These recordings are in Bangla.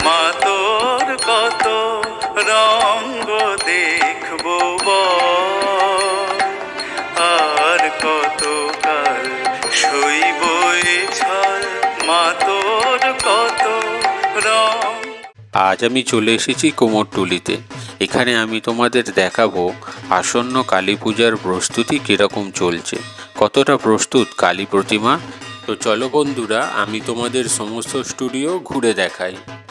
মা তোর কত রঙ্গ দেখবো আর কত কাল সইব এ ছাল মা তোর কত রং। আজ আমি চলে এসেছি কুমোরটুলিতে। এখানে আমি তোমাদের দেখাবো আসন্ন কালী পূজার প্রস্তুতি কীরকম চলছে, কতটা প্রস্তুত কালী প্রতিমা। তো চলো বন্ধুরা, আমি তোমাদের সমস্ত স্টুডিও ঘুরে দেখাই।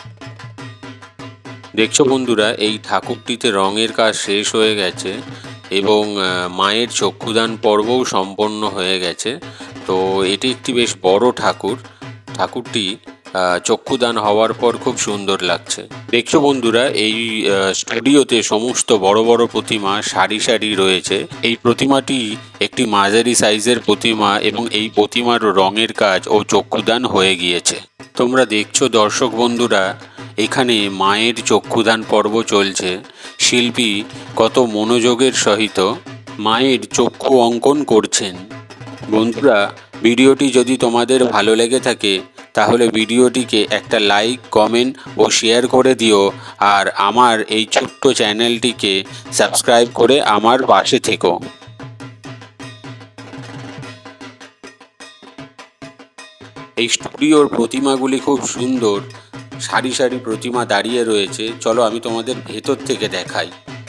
দেখছো বন্ধুরা, এই ঠাকুরটিতে রঙের কাজ শেষ হয়ে গেছে এবং মায়ের চক্ষুদান পর্বও সম্পন্ন হয়ে গেছে। তো এটি একটি বেশ বড় ঠাকুর। ঠাকুরটি চক্ষুদান হওয়ার পর খুব সুন্দর লাগছে। দেখছো বন্ধুরা, এই স্টুডিওতে সমস্ত বড় বড় প্রতিমা সারি সারি রয়েছে। এই প্রতিমাটি একটি মাঝারি সাইজের প্রতিমা এবং এই প্রতিমার রঙের কাজ ও চক্ষুদান হয়ে গিয়েছে। তোমরা দেখছো দর্শক বন্ধুরা, এখানে মায়ের চক্ষুদান পর্ব চলছে। শিল্পী কত মনোযোগের সহিত মায়ের চক্ষু অঙ্কন করছেন। বন্ধুরা, ভিডিওটি যদি তোমাদের ভালো লেগে থাকে তাহলে ভিডিওটিকে একটা লাইক, কমেন্ট ও শেয়ার করে দিও, আর আমার এই ছোট্ট চ্যানেলটিকে সাবস্ক্রাইব করে আমার পাশে থেকো। এই স্টুডিওর প্রতিমাগুলি খুব সুন্দর, সারি সারি প্রতিমা দাঁড়িয়ে রয়েছে। চলো আমি তোমাদের ভেতর থেকে দেখাই।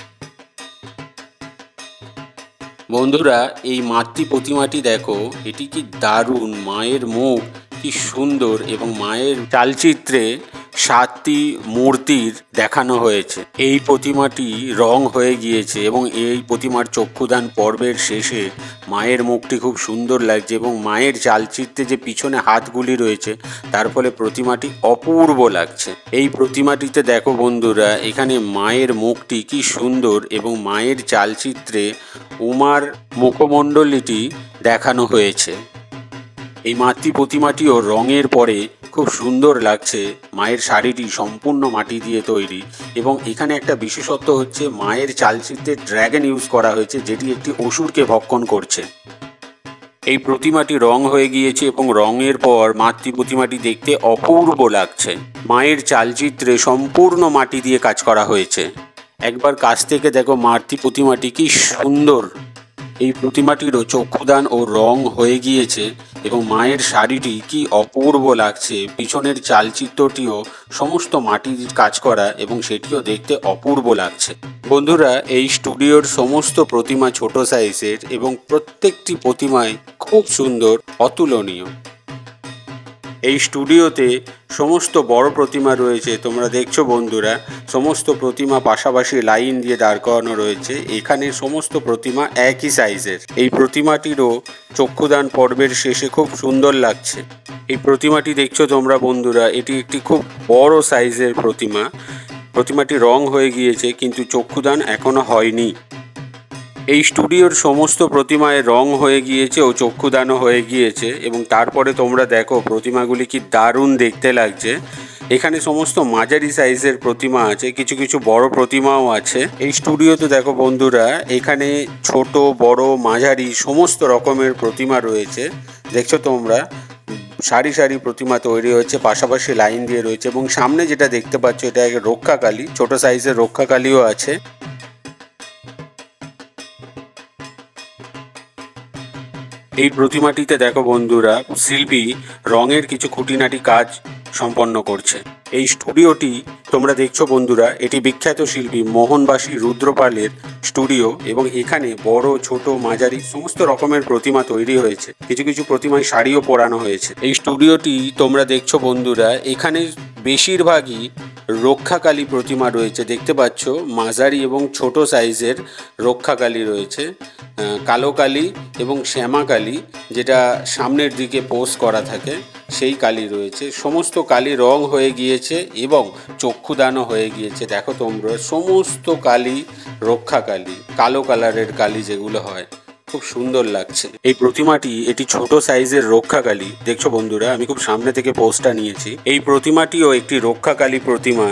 বন্ধুরা, এই মাতৃ প্রতিমাটি দেখো, এটি কি দারুণ! মায়ের মুখ কি সুন্দর এবং মায়ের চালচিত্রে 7টি মূর্তির দেখানো হয়েছে। এই প্রতিমাটি রং হয়ে গিয়েছে এবং এই প্রতিমার চক্ষুদান পর্বের শেষে মায়ের মুখটি খুব সুন্দর লাগছে এবং মায়ের চালচিত্রে যে পিছনে হাতগুলি রয়েছে তার ফলে প্রতিমাটি অপূর্ব লাগছে। এই প্রতিমাটিতে দেখো বন্ধুরা, এখানে মায়ের মুখটি কি সুন্দর এবং মায়ের চালচিত্রে উমার মুখমণ্ডলীটি দেখানো হয়েছে। এই মাতৃ প্রতিমাটিও রঙের পরে খুব সুন্দর লাগছে। মায়ের শাড়িটি সম্পূর্ণ মাটি দিয়ে তৈরি এবং এখানে একটা বিশেষত্ব হচ্ছে মায়ের চালচিত্রে ড্র্যাগন ইউজ করা হয়েছে, যেটি একটি অসুরকে ভক্ষণ করছে। এই প্রতিমাটি রং হয়ে গিয়েছে এবং রঙের পর মাতৃ প্রতিমাটি দেখতে অপূর্ব লাগছে। মায়ের চালচিত্রে সম্পূর্ণ মাটি দিয়ে কাজ করা হয়েছে। একবার কাছ থেকে দেখো মাতৃ প্রতিমাটি কি সুন্দর। এই প্রতিমাটিরও চক্ষুদান ও রং হয়ে গিয়েছে এবং মায়ের শাড়িটি কি অপূর্ব লাগছে। পিছনের চালচিত্রটিও সমস্ত মাটির কাজ করা এবং সেটিও দেখতে অপূর্ব লাগছে। বন্ধুরা, এই স্টুডিওর সমস্ত প্রতিমা ছোট সাইজের এবং প্রত্যেকটি প্রতিমায় খুব সুন্দর, অতুলনীয়। এই স্টুডিওতে সমস্ত বড় প্রতিমা রয়েছে। তোমরা দেখছো বন্ধুরা, সমস্ত প্রতিমা পাশাপাশি লাইন দিয়ে দাঁড় করানো রয়েছে। এখানে সমস্ত প্রতিমা একই সাইজের। এই প্রতিমাটিরও চক্ষুদান পর্বের শেষে খুব সুন্দর লাগছে। এই প্রতিমাটি দেখছো তোমরা বন্ধুরা, এটি একটি খুব বড় সাইজের প্রতিমা। প্রতিমাটি রং হয়ে গিয়েছে কিন্তু চক্ষুদান এখনো হয়নি। এই স্টুডিওর সমস্ত প্রতিমায় রং হয়ে গিয়েছে ও চক্ষুদানও হয়ে গিয়েছে এবং তারপরে তোমরা দেখো প্রতিমাগুলি কি দারুণ দেখতে লাগছে। এখানে সমস্ত মাঝারি সাইজের প্রতিমা আছে, কিছু কিছু বড় প্রতিমাও আছে। এই স্টুডিওতে দেখো বন্ধুরা, এখানে ছোট, বড়, মাঝারি সমস্ত রকমের প্রতিমা রয়েছে। দেখছো তোমরা, সারি সারি প্রতিমা তৈরি হচ্ছে, পাশাপাশি লাইন দিয়ে রয়েছে এবং সামনে যেটা দেখতে পাচ্ছ এটা এক রক্ষাকালী, ছোট সাইজের রক্ষাকালীও আছে। এই প্রতিমাটিতে দেখো বন্ধুরা, শিল্পী রঙের কিছু খুঁটিনাটি কাজ সম্পন্ন করছে। এই স্টুডিওটি তোমরা দেখছো বন্ধুরা, এটি বিখ্যাত শিল্পী মোহনবাসী রুদ্রপালের স্টুডিও এবং এখানে বড়, ছোট, মাঝারি সমস্ত রকমের প্রতিমা তৈরি হয়েছে। কিছু কিছু প্রতিমায় শাড়িও পরানো হয়েছে। এই স্টুডিওটি তোমরা দেখছো বন্ধুরা, এখানে বেশিরভাগই রক্ষাকালী প্রতিমা রয়েছে। দেখতে পাচ্ছ মাঝারি এবং ছোট সাইজের রক্ষাকালী রয়েছে, কালো কালী এবং শ্যামা কালী, যেটা সামনের দিকে পোজ করা থাকে, সেই কালী রয়েছে। সমস্ত কালী রং হয়ে গিয়েছে এবং চক্ষুদানও হয়ে গিয়েছে। দেখো তোমরা, সমস্ত কালী রক্ষাকালী, কালো কালারের কালী যেগুলো হয়, খুব সুন্দর লাগছে। এই প্রতিমাটি, এটি ছোট সাইজের রক্ষাকালী। দেখছো বন্ধুরা, আমি খুব সামনে থেকে পোজটা নিয়েছি। এই প্রতিমাটিও একটি রক্ষাকালী প্রতিমা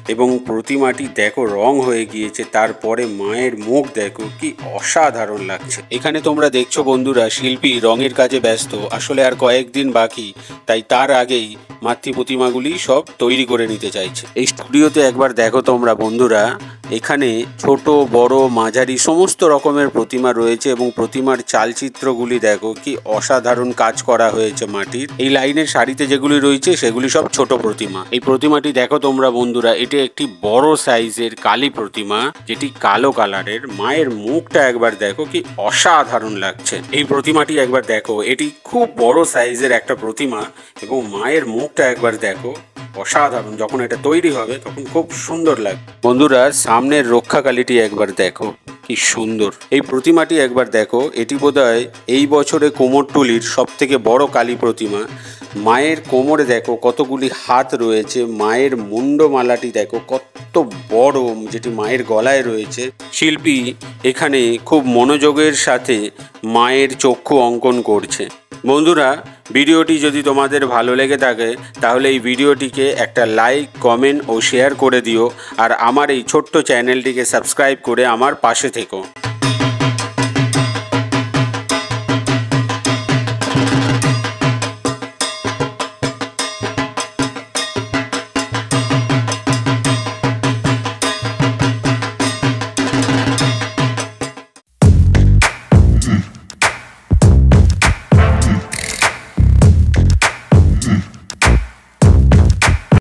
এবং প্রতিমাটি দেখো রং হয়ে গিয়েছে, তারপরে মায়ের মুখ দেখো কি অসাধারণ লাগছে। এখানে তোমরা দেখছো বন্ধুরা শিল্পী রঙের কাজে ব্যস্ত, আসলে আর কয়েকদিন বাকি, তাই তার আগেই মাতৃ প্রতিমাগুলি সব তৈরি করে নিতে চাইছে। এই স্টুডিওতে একবার দেখো তোমরা বন্ধুরা, এখানে ছোট বড় মাঝারি সমস্ত রকমের প্রতিমা রয়েছে এবং প্রতিমার চালচিত্রগুলি দেখো কি অসাধারণ কাজ করা হয়েছে মাটির। এই লাইনের সারিতে যেগুলি রয়েছে সেগুলি সব ছোট প্রতিমা। এই প্রতিমাটি দেখো তোমরা বন্ধুরা, এটি একটি বড় সাইজের কালী প্রতিমা, যেটি কালো কালারের। মায়ের মুখটা একবার দেখো কি অসাধারণ লাগছে। এই প্রতিমাটি একবার দেখো, এটি খুব বড় সাইজের একটা প্রতিমা এবং মায়ের মুখটা একবার দেখো অসাধারণ। যখন এটা তৈরি হবে তখন খুব সুন্দর লাগবে। বন্ধুরা সামনের রক্ষাকালীটি একবার দেখো কি সুন্দর। এই প্রতিমাটি একবার দেখো, এটি বোধহয় এই বছরে কুমোরটুলির সব থেকে বড় কালী প্রতিমা। মায়ের কোমরে দেখো কতগুলি হাত রয়েছে, মায়ের মুন্ডমালাটি দেখো কত বড়, যেটি মায়ের গলায় রয়েছে। শিল্পী এখানে খুব মনোযোগের সাথে মায়ের চক্ষু অঙ্কন করছে। বন্ধুরা ভিডিওটি যদি তোমাদের ভালো লেগে থাকে তাহলে এই ভিডিওটিকে একটা লাইক, কমেন্ট ও শেয়ার করে দিও, আর আমার এই ছোট্ট চ্যানেলটিকে সাবস্ক্রাইব করে আমার পাশে থেকো।